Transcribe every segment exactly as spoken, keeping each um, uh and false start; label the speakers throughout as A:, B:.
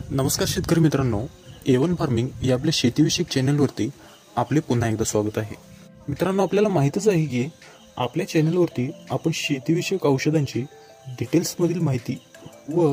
A: नमस्कार शेतकरी मित्रांनो, ए वन फार्मिंग या आपल्या शेतीविषयक चॅनलवरती आपले पुन्हा एकदा स्वागत आहे। मित्रांनो, आपल्याला माहितच आहे की आपल्या चॅनलवरती आपण शेतीविषयक औषधांची डिटेल्समधील माहिती व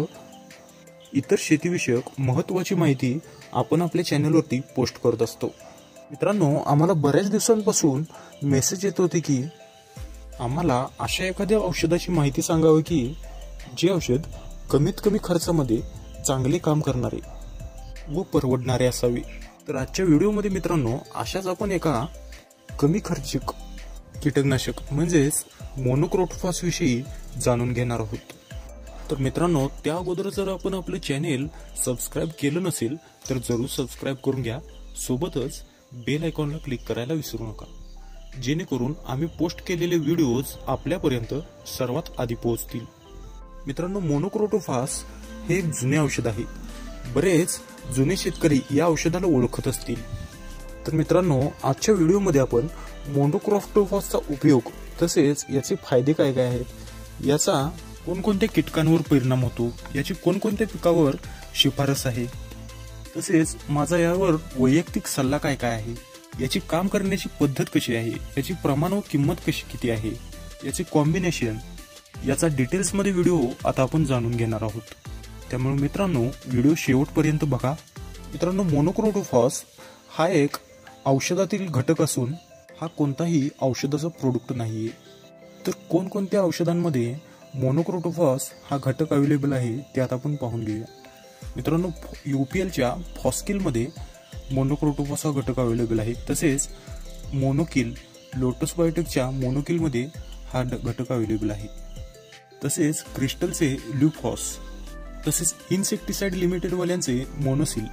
A: इतर शेतीविषयक महत्त्वाची माहिती आपण आपल्या चॅनलवरती पोस्ट करत असतो। मित्रांनो, आम्हाला बऱ्याच दिवसांपासून मेसेज येत होते की आम्हाला अशा एखाद्या औषधाची माहिती सांगावी की जे औषध कमीत कमी खर्चामध्ये चांगले काम करणारे व परवडणारे असावे। तर आजच्या व्हिडिओमध्ये मित्रांनो, अशाच आपण एका कमी खर्चिक कीटकनाशक म्हणजेच मोनोक्रोटोफॉस विषयी जाणून घेणार आहोत। तर मित्रांनो, त्या अगोदर जर आपण आपले चॅनेल सबस्क्राइब केलं नसेल तर जरूर सबस्क्राइब करून घ्या, सोबतच बेल आयकॉनला क्लिक करायला विसरू नका, जेणेकरून आम्ही पोस्ट केलेले व्हिडिओज आपल्यापर्यंत सर्वात आधी पोहोचतील। मित्रांनो, मोनोक्रोटोफॉस हे एक जुने औषध आहे। बरेच जुने शेतकरी या औषधाला ओळखत असतील। तर मित्रांनो, आजच्या व्हिडिओमध्ये आपण मोनोक्रोटोफॉसचा उपयोग तसेच याचे फायदे काय काय आहेत, याचा कोणकोणत्या कीटकांवर परिणाम होतो, याची कोणकोणत्या पिकावर शिफारस आहे, तसेच माझा यावर वैयक्तिक सल्ला काय काय आहे, याची काम करण्याची पद्धत कशी आहे, याची प्रमाण व किंमत कशी किती आहे, याचे कॉम्बिनेशन, याचा डिटेल्समध्ये व्हिडिओ आता आपण जाणून घेणार आहोत। त्यामुळे मित्रांनो, व्हिडिओ शेवटपर्यंत बघा। मित्रांनो, मोनोक्रोटोफॉस हा एक औषधातील घटक असून हा कोणताही औषधाचा प्रोडक्ट नाहीये। तर कोणकोणत्या औषधांमध्ये मोनोक्रोटोफॉस हा घटक अवेलेबल आहे ते आता आपण पाहून घेऊया। मित्रांनो, यूपीएलच्या फॉस्किलमध्ये मोनोक्रोटोफॉस हा घटक अवेलेबल आहे। तसेच मोनोकिल, लोटस बायोटेकच्या मोनोकिलमध्ये हा घटक अवेलेबल आहे। तसेच क्रिस्टलचे ल्युफॉस, तसेच इन्सेक्टिसाइड लिमिटेड वाल्यांचे मोनोसिल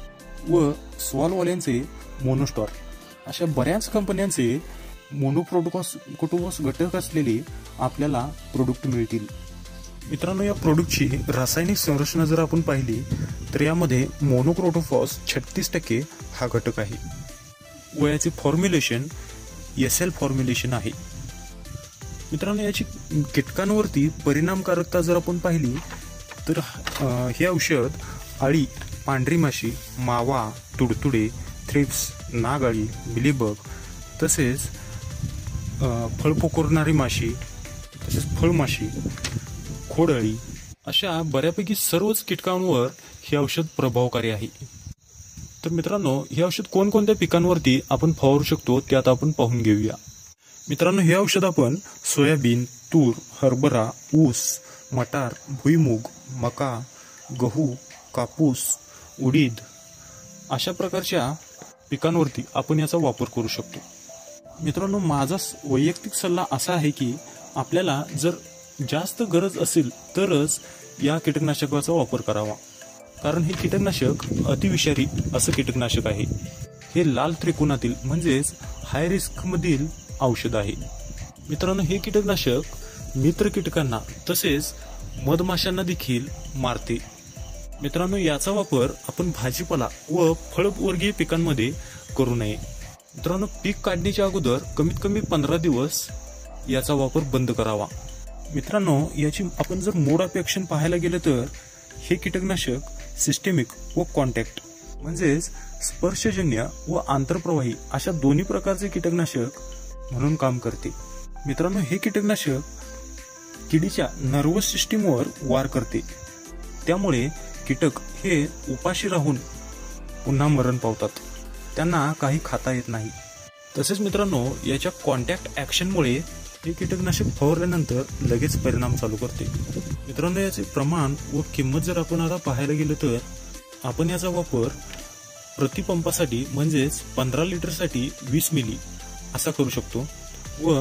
A: व स्वालवाल्यांचे मोनोस्टॉर, अशा बऱ्याच कंपन्यांचे मोनोक्रोटोफॉस कोटोफॉस घटक असलेले आपल्याला प्रोडक्ट मिळतील। मित्रांनो, या प्रोडक्टची रासायनिक संरचना जर आपण पाहिली तर यामध्ये मोनोक्रोटोफॉस छत्तीस टक्के हा घटक आहे व याचे फॉर्म्युलेशन एस एल फॉर्म्युलेशन आहे। मित्रांनो, याची कीटकांवरती परिणामकारकता जर आपण पाहिली तर हे औषध अळी, पांढरी माशी, मावा, तुडतुडे, थ्रिप्स, नागाळी, मिलीबग, तसेच फळ पोखरणारी माशी, तसेच फळमाशी, खोडअळी, अशा बऱ्यापैकी सर्वच कीटकांवर हे औषध प्रभावकारी आहे। तर मित्रांनो, हे औषध कोणकोणत्या पिकांवरती आपण फवारू शकतो ते आता आपण पाहून घेऊया। मित्रांनो, हे औषध आपण सोयाबीन, तूर, हरभरा, ऊस, मटार, भुईमूग, मका, गहू, कापूस, उडीद अशा प्रकारच्या पिकांवरती आपण याचा वापर करू शकतो। मित्रांनो, माझा वैयक्तिक सल्ला असा आहे की आपल्याला जर जास्त गरज असेल तरच या कीटकनाशकाचा वापर करावा, कारण हे कीटकनाशक अतिविषारी असं कीटकनाशक आहे। हे लाल त्रिकोणातील म्हणजेच हाय रिस्क मधील औषध आहे। मित्रांनो, हे कीटकनाशक मित्र कीटकांना तसेच मधमाशांना देखील मारते। मित्रांनो, याचा वापर आपण भाजीपाला व फळवर्गीय पिकांमध्ये करू नये। मित्रांनो, पीक काढण्याच्या अगोदर कमीत कमी पंधरा दिवस याचा वापर बंद करावा। मित्रांनो, याची आपण जर मोड ऑफ ऍक्शन पाहायला गेलं तर हे कीटकनाशक सिस्टेमिक व कॉन्टॅक्ट म्हणजेच स्पर्शजन्य व आंतरप्रवाही अशा दोन्ही प्रकारचे कीटकनाशक म्हणून काम करते। मित्रांनो, हे कीटकनाशक किडीच्या नर्वस सिस्टीमवर वार करते, त्यामुळे कीटक हे उपाशी राहून पुन्हा मरण पावतात, त्यांना काही खाता येत नाही। तसेच मित्रांनो, याच्या कॉन्टॅक्ट ऍक्शनमुळे हे कीटकनाशक फवारल्यानंतर लगेच परिणाम चालू करते। मित्रांनो, याचे प्रमाण व किंमत जर आपण आता पाहायला गेलं तर आपण याचा वापर प्रतिपंपासाठी म्हणजेच पंधरा लिटरसाठी वीस मिली असा करू शकतो व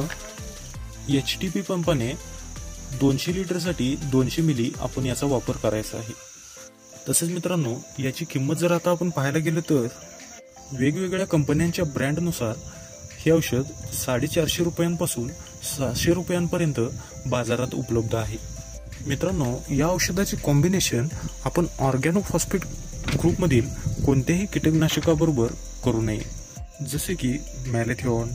A: एच टी पी पंपाने दोनशे लिटरसाठी दोनशे मिली आपण याचा वापर करायचा आहे। तसेच मित्रांनो, याची किंमत जर आता आपण पाहायला गेलं तर वेगवेगळ्या कंपन्यांच्या ब्रँडनुसार हे औषध साडेचारशे रुपयांपासून सहाशे रुपयांपर्यंत बाजारात उपलब्ध आहे। मित्रांनो, या औषधाचे कॉम्बिनेशन आपण ऑर्गॅनोफॉस्फेट ग्रुपमधील कोणत्याही कीटकनाशकाबरोबर करू नये, जसे की मॅलेथिओन,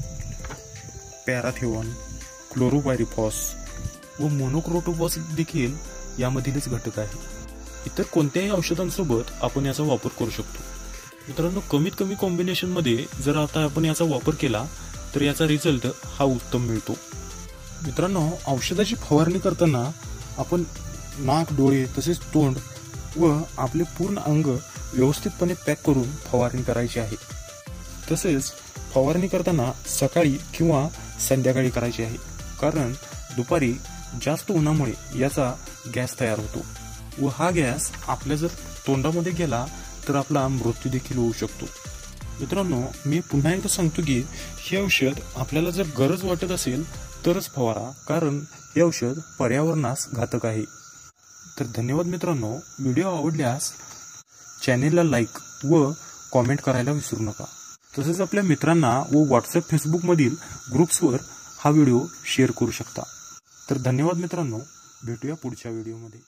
A: पॅराथिओन, क्लोरोपायरिफॉस व मोनोक्रोटोफॉस देखील यामधीलच घटक आहे। इतर कोणत्याही औषधांसोबत आपण याचा वापर करू शकतो. मित्रांनो, कमीत कमी कॉम्बिनेशन मध्ये जर आता आपण याचा वापर केला तर याचा रिझल्ट हा उत्तम मिळतो. मित्रांनो, औषधाची फवारणी करताना आपण नाक, डोळे तसेच तोंड व आपले पूर्ण अंग व्यवस्थितपणे पॅक करून फवारणी करायची आहे. तसेच फवारणी करताना सकाळी किंवा संध्याकाळी करायची आहे, कारण दुपारी जास्त उन्हामुळे याचा गॅस तयार होतो व हा गॅस आपल्या जर तोंडामध्ये गेला तर आपला मृत्यू देखील होऊ शकतो. मित्रांनो, मी पुन्हा एकदा सांगतो की हे औषध आपल्याला जर गरज वाटत असेल तरच फवारा, कारण हे औषध पर्यावरणास घातक आहे. तर धन्यवाद मित्रांनो. व्हिडिओ आवडल्यास चॅनेलला लाईक व कॉमेंट करायला विसरू नका. तसेच आपल्या मित्रांना व व्हॉट्सअप फेसबुकमधील ग्रुप्सवर हा व्हिडिओ शेअर करू शकता. तर धन्यवाद मित्रांनो. भेटूया पुढच्या व्हिडिओमध्ये.